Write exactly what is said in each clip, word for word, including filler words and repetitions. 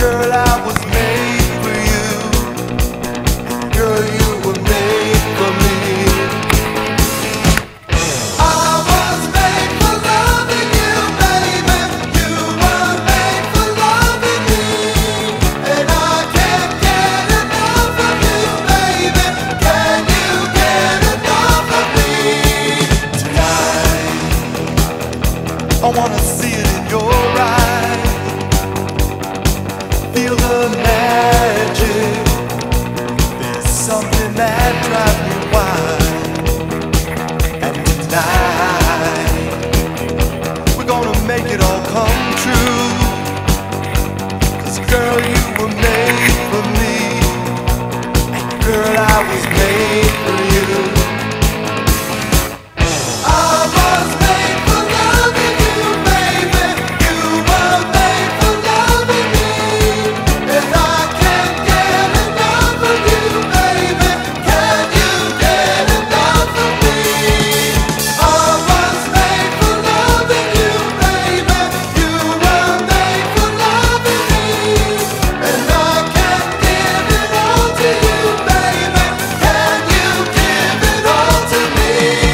Girl, I was made for you. Girl, you were made for me. I was made for loving you, baby. You were made for loving me. And I can't get enough of you, baby. Can you get enough of me? Tonight, I wanna see it in your eyes. Feel the magic. There's something that drives me wild. And tonight, we're gonna make it all come true. 'Cause girl, you were made for me. And girl, I was made for you. I was made for loving you, baby. You were made for loving me. And I can't get enough of you, baby. Can you get enough of me? I was made for loving you, baby. You were made for loving me. And I can't give it all to you, baby. Can you give it all to me?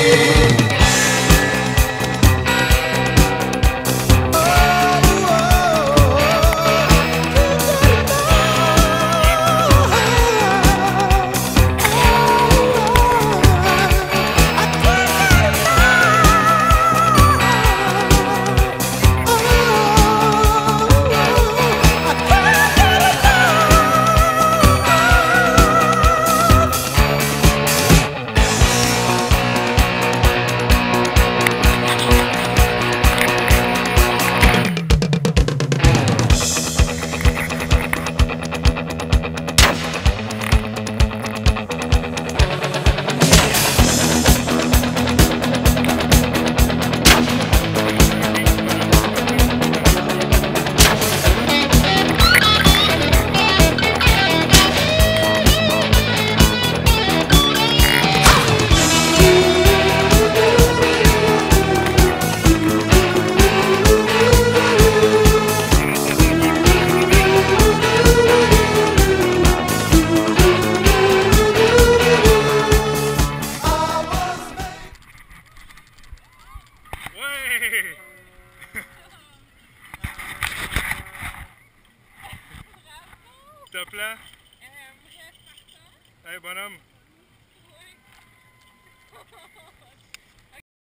Top là? Hey bonhomme!